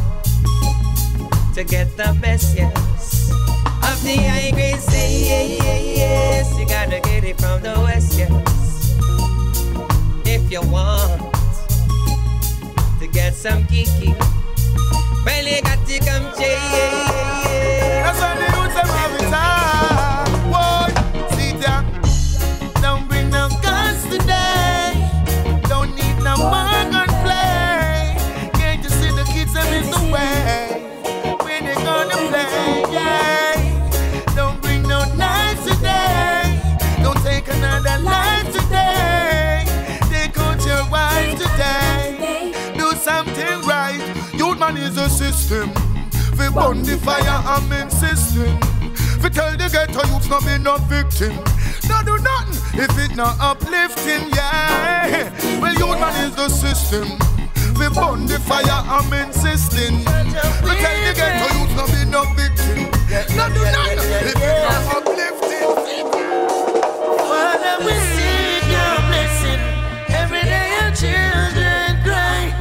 to get the best, yes, of the high grade, say yeah, yeah, yes. You gotta get it from the west, yes. If you want to get some kiki, well, you got to come check, yeah, yeah, yeah. That's why the youths are having time. Whoa, see ya. Don't bring no guns today. Don't need no more gunplay. Can't you see the kids are in the way? When they gonna play? Yeah. Don't bring no knives today. Don't take another life today. Take out your wife today. Do something right. Youth man is a system. We burn the fire, I'm insisting. We tell the ghetto youths not be no victim. No do nothing if it not uplifting, yeah. Well, youth man is the system. We burn the fire, I'm insisting. We tell the ghetto youths not be no victim. No do nothing if it not uplifting. Father, we seek your blessing. Every day your children cry.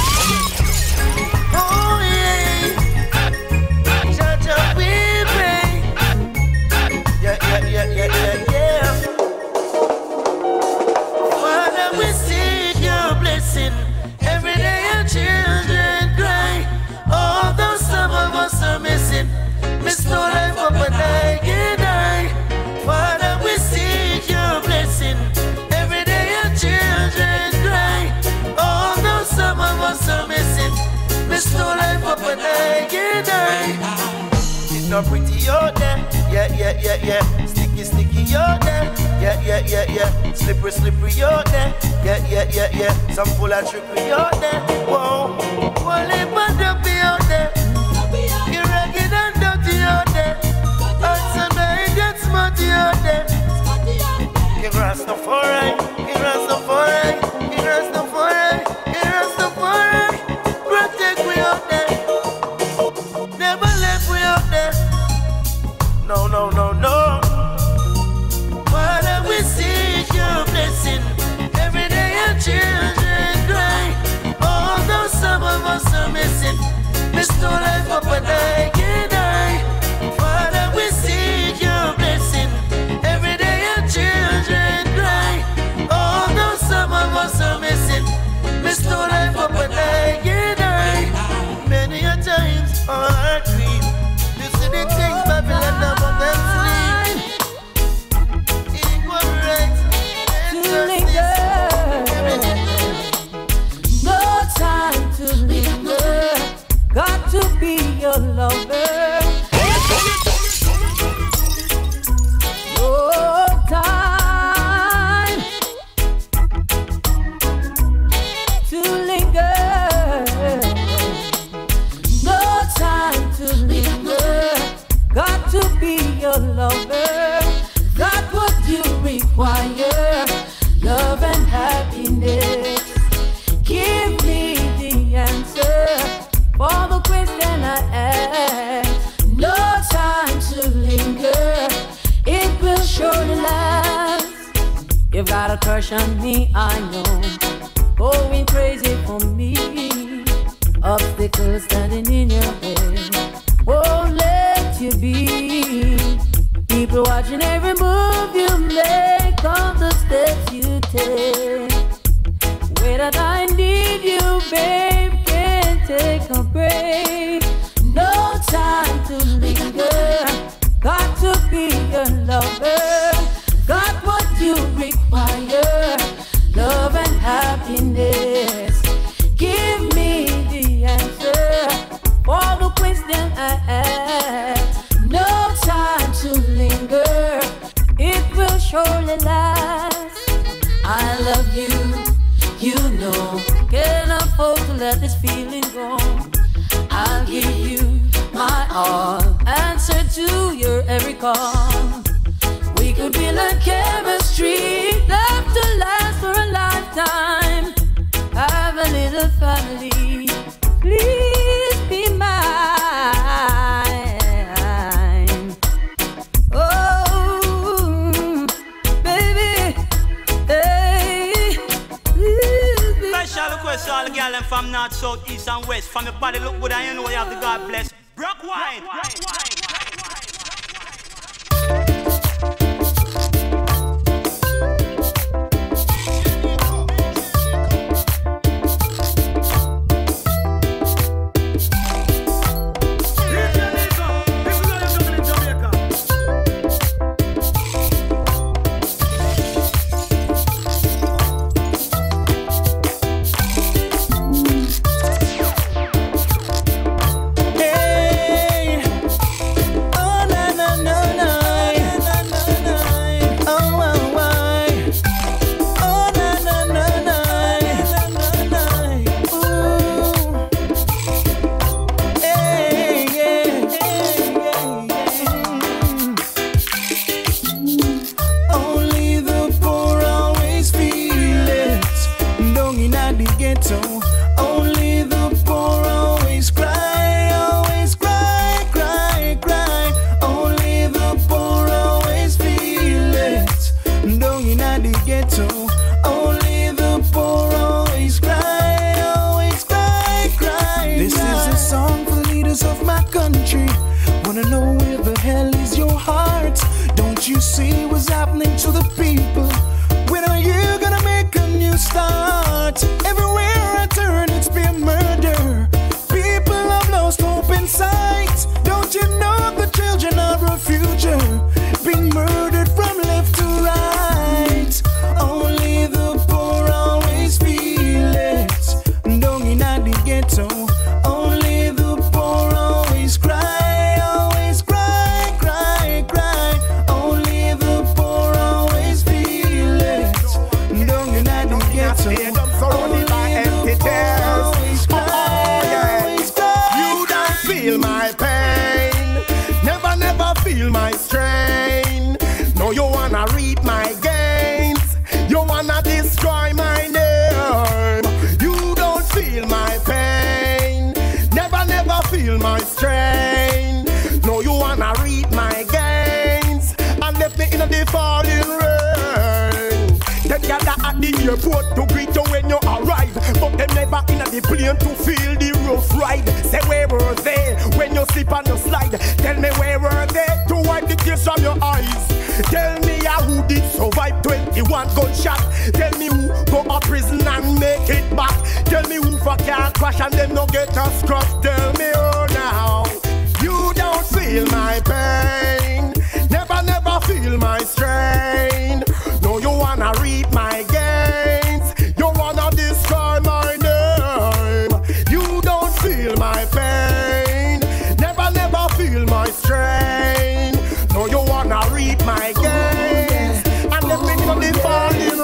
Oh yeah, Jah we pray. Yeah, yeah, yeah, yeah, yeah, yeah. Father, we seek your blessing. Every day your children cry. Although some of us are missing, miss no life up and I can die. Father, we seek your blessing. Every day your children cry. Although some of us are missing, miss no life up and I can die. It's not pretty out there, yeah, yeah, yeah, yeah. Sticky, sticky out there, yeah, yeah, yeah, yeah. Slippery, slippery out there, yeah, yeah, yeah, yeah. Some full of trickery out there, whoa. One lip and dopey out there. You're ragged and dirty out there. Outside my get smutty out there. Give us the foreign, give us the foreign, give us the foreign, give us the foreign. Protect we out there. Never left we out there. No, no, no, no. Father, we seek your blessing. Every day your children cry. Although some of us are missing, miss no life up and I can die. Father, we seek your blessing. Every day your children cry. Although some of us are missing, miss no life up and I can die. Many a times our heart grieves. You see the things Babylon about them sleep. Equal rights and justice. No time to linger. Got to be your lover. No time to linger. No time to linger. Got to be your lover. Got what you require. Love and happiness. Give me the answer for the question I ask. No time to linger. It will surely last. You've got a crush on me, I know. Going crazy for me. Obstacles standing in your way won't let you be. People watching every move you make, all the steps you take. Way that I need you, babe, can't take a break. No time to linger. Got to be your lover. Got what you require. Love and happiness. Give me the answer for the let this feeling go. I'll give you my all, answer to your every call. We could build a chemistry, love to last for a lifetime. Have a little family, please be mine. Oh, baby, hey. Special request to all the girls from north, south, east and west. From your body look good and you know you have the God bless. Brock White. Brock White. Airport to greet you when you arrive, but them never in the plane to feel the rough ride. Say where were they when you slip on your slide? Tell me where were they to wipe the tears from your eyes? Tell me uh, who did survive twenty-one gunshot? Tell me who go to prison and make it back? Tell me who for car crash and them no get a scratch? Tell me oh now, you don't feel my pain, never never feel my strain. No, you wanna read my gains, you wanna destroy my name. You don't feel my pain, never never feel my strain. No, you wanna read my gains and let me know the falling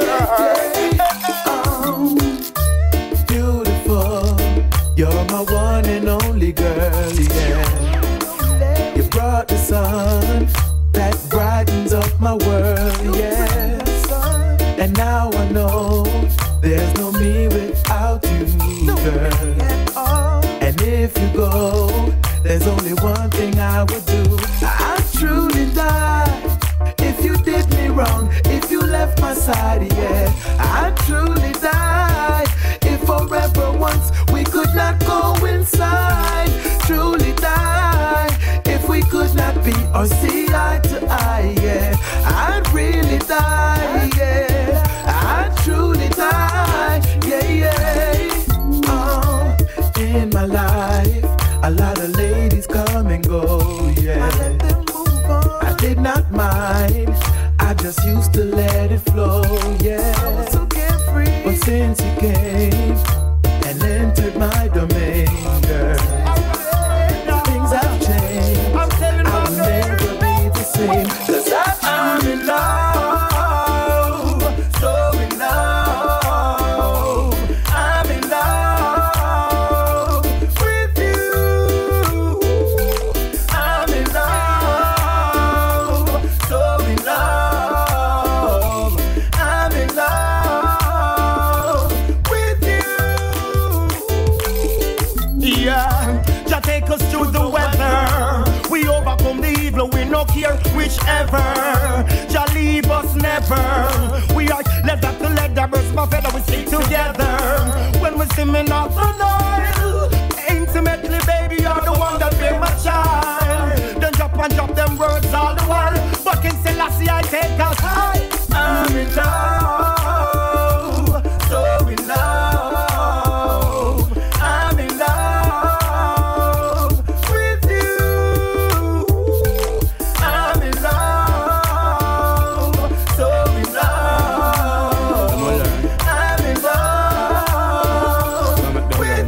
rain. Beautiful, you're my one and only girl, yeah. You brought the sun that brightens up my world, yeah. And now I know there's no me without you, girl. And if you go, there's only one thing I would do. I'd truly die if you did me wrong, if you left my side, yeah. I'd truly die if forever once we could not go inside. Truly die if we could not be or see eye to eye, yeah. I'd really die, yeah. I'd truly die, yeah, yeah. Oh, in my life, a lot of ladies come and go, yeah. I did not mind, I just used to let it flow, yeah. I was so carefree. But since you came and entered my domain, girl, things have changed. I will never be the same. Cause I'm in love, so in love. I'm in love, take us through the weather. We overcome the evil, we no care whichever. Jah leave us never. We are leather to leather, birds my feather, we stick together. When we swimming off the Nile, intimately, baby, you're the one that be my child. Then drop and drop them words all the while. But King Selassie, I take us high. I'm in love, so in love. I'm in love with you. I'm in love, so in love. I'm in love with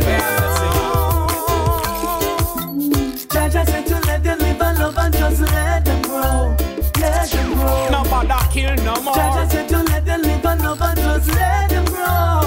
you. Jaja said to let them live and love and just let them grow. Let them grow. No bother kill no more. Jaja said to let them live and love and just let them grow.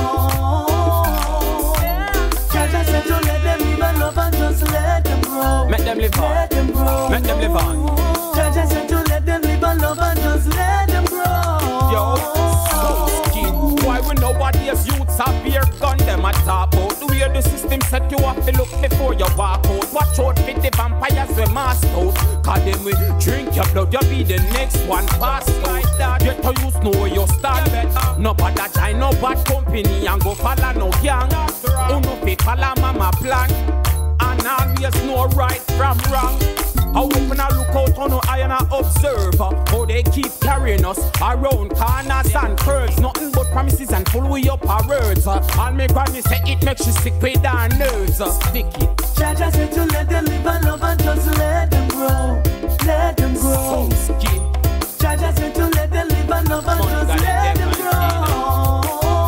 Jaja said to let them live and love and just let them grow. Make them live on. Let them grow. Make them live on. Jaja said to let them live and love and just let them grow. Yo, so skin. Why we nowadays youths have beer gun them a top out. The way the system set you up to look before you walk out. Watch out for the vampires we mask out. Cause them we drink your blood, you be the next one pass like that. Get to use know where you stand better. No bad that I no bad company and go follow no gang. Who no fi follow mama plan. And always know right from wrong. How open I look out on no eye and I observe how they keep carrying us around corners and curves. Nothing but promises and full way up our words. All me granny say it makes you sick with our nerves. Stick it. Jaja said to let them live and love and just let them grow. Let them grow. So skin. Jaja said to let them live and love and just let them grow.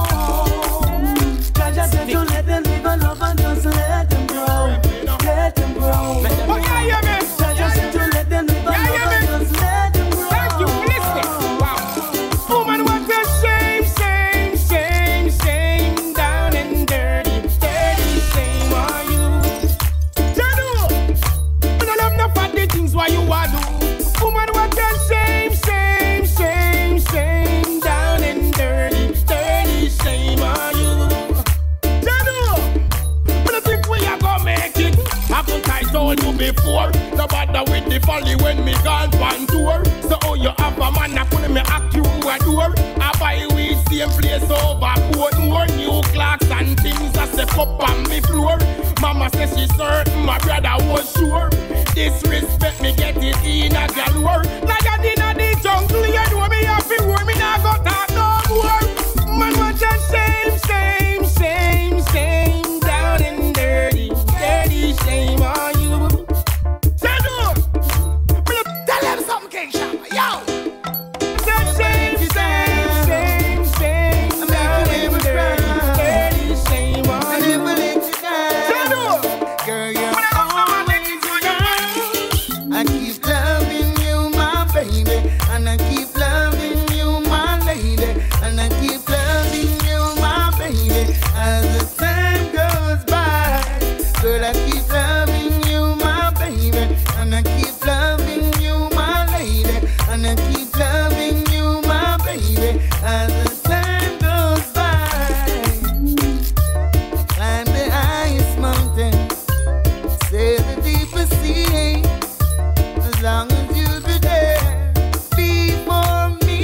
Jaja said to let them live and love and just let them grow. Let them grow. Oh yeah, yeah, man. Jaja said to let them live and love and just let them grow. Thank you for listening. Wow. Woman, what a shame, shame, shame, shame. Down and dirty, dirty shame are you. Jadu, I don't have enough of the things why you are do. Woman, what a shame, shame, shame, shame. Down and dirty, dirty shame are you. Jadu, but I think we are gonna make it. Haven't I told you before? No bother with the folly when me gone on tour. So oh, you have a man that put me act you adore. I buy weed same place over Portmore. New clocks and things I step up on me floor. Mama says she certain, my brother was sure. Disrespect me get it in a galore. Like I did in the jungle, you know me happy war. Me nah go talk no more. Man, what a shame, shame, shame, shame. Down and dirty, dirty shame on you. Tell them something, King Shabba, yo. Shame, shame, shame, shame. Down and dirty, dirty shame on you. Girl, you're always around. I keep loving you, my baby, and I keep loving you, my lady, and I keep loving you, my baby, as the time goes by. Girl, I keep loving you, my baby, and I keep loving you, my lady, and I keep loving you, my baby, as the time goes by. Climb the highest mountain, sail the deepest sea, as long as you'll be there before me.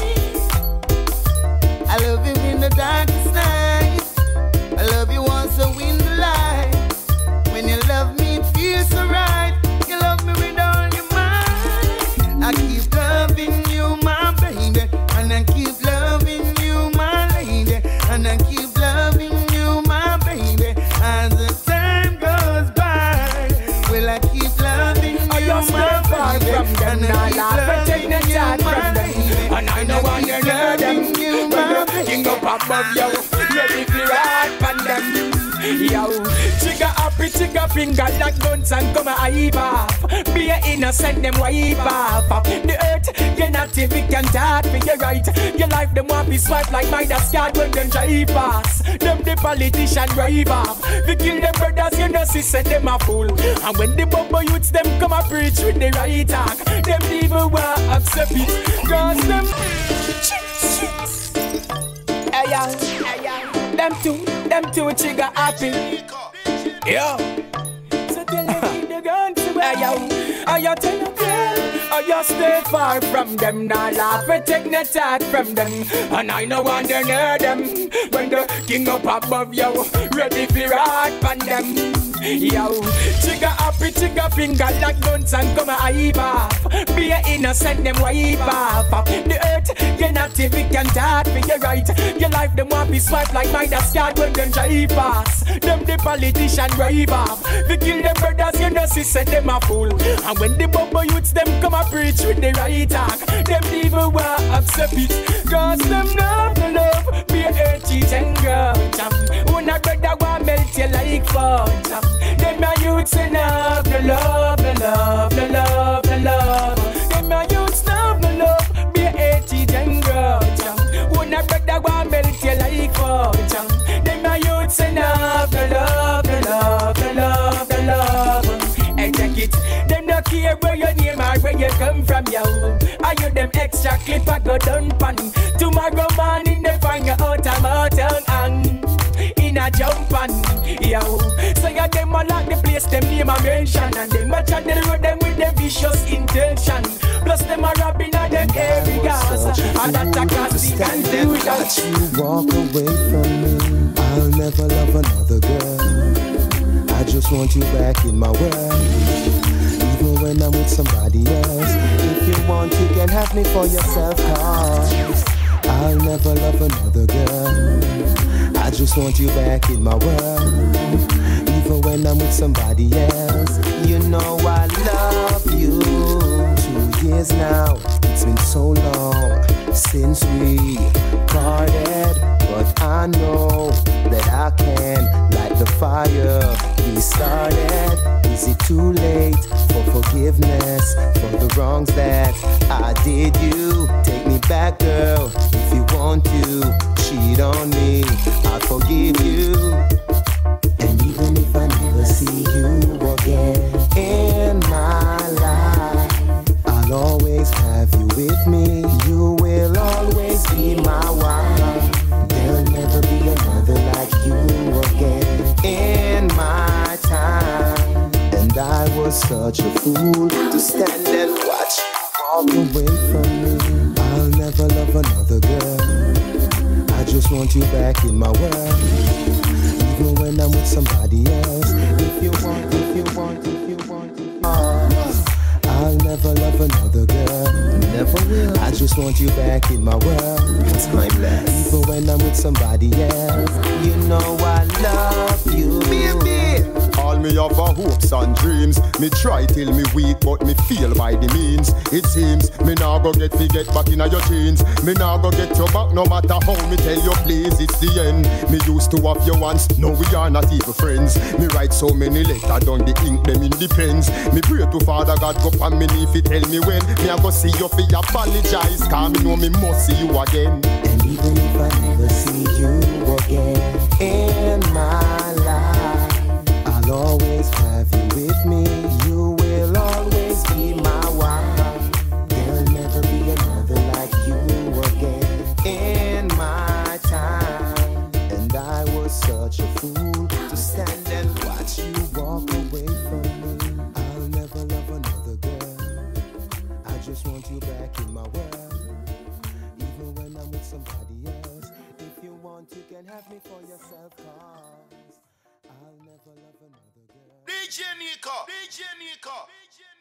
I love you in the darkest night, I love you also in the light. When you love me, it feels so right. You love me with all your mind. I keep loving you, my baby, and I keep loving you, my lady, and I keep loving you, my baby, as the time goes by. Will I keep loving you, my baby, and I keep loving you, my lady, and I know I keep loving you, my baby. King up above you, ready to ride on them. Yo, trigger happy, trigger finger like guns and come a hype off. Be a innocent, them wipe off. The earth, you're not if it can talk for your right. Your life, them want be swipe like my that's card when them drive pass. Them the politician drive off. We kill them brothers, you know, see, say them a fool. And when the bubble youths, them come a preach with the right talk. Them even want accept it. Cause them hey, yo, hey, yo. Them two, them two trigger happy. Yo. So tell them Hey yo, I you tell you girl, I you stay far from them. Now laugh and take no talk from them. And I no wonder near them. When the king up above you, ready for rock on them. Yo, trigger happy, trigger finger like guns and come a hype off. Be a innocent, them wipe off. The earth, you're not if it can talk for you right. Your life, them want be swipe like mine that's scared when them drive past. Them the politician drive off. They kill them brothers, you know, see, say them a fool. And when the bumble youths, them come a preach with the right talk. Them people will accept it. Cause them love the love. Be a earth, cheat and grudge. When a brother want melt you like fudge. Then my youths enough, the love, the love, the love, the love. Then my youths love the love, be a eighty and grudge. When I break that one melt you like fudge. Then my youths enough, the love, the love, the love, the love. Hey, check it, them not care where your name or where you come from, yo. Are you them extra clip I go done pan? Tomorrow morning they find you out of mountain and in a jump on, yo. So you them all like the place, them name a mention. And them match on the road, them with them vicious intention. Plus them a robbing at them areas. And that a cause you can do that. You walk away from me, I'll never love another girl. I just want you back in my world. Even when I'm with somebody else. If you want, you can have me for yourself, cause I'll never love another girl. I just want you back in my world. Even when I'm with somebody else. You know I love you. Two years now, it's been so long since we parted. But I know that I can light the fire we started. Is it too late for forgiveness for the wrongs that I did you? Take me back, girl, if you want to. Cheat on me, I'll forgive you. And even if I never see you again in my life, I'll always have you with me. You will always be my wife. There'll never be another like you again in my time. And I was such a fool to stand and watch you walk away from me. I'll never love another girl. I just want you back in my world. Even when I'm with somebody else. If you want, if you want, if you want, if you want. I'll never love another girl. Never will. I just want you back in my world. It's my bless. Even when I'm with somebody else. You know I love you, baby. All me have a hopes and dreams. Me try till me weak, but me feel by the means. It seems me nah go get fi get back inna your jeans. Me nah go get your back no matter how me tell you please. It's the end. Me used to have you once, now we are not even friends. Me write so many letters down the ink them in the pens. Me pray to Father God go pan me knee fi tell me when. Me a go see you fi apologize, 'cause me know me must see you again. And even if I never see you again in my life, I'll always have you with me. You will always be my wife. There'll never be another like you again in my time. And I was such a fool to stand and watch you walk away from me. I'll never love another girl. I just want you back in my world. Even when I'm with somebody else. If you want, you can have me for yourself, cause I'll never love another girl. D J Nico, D J Nico.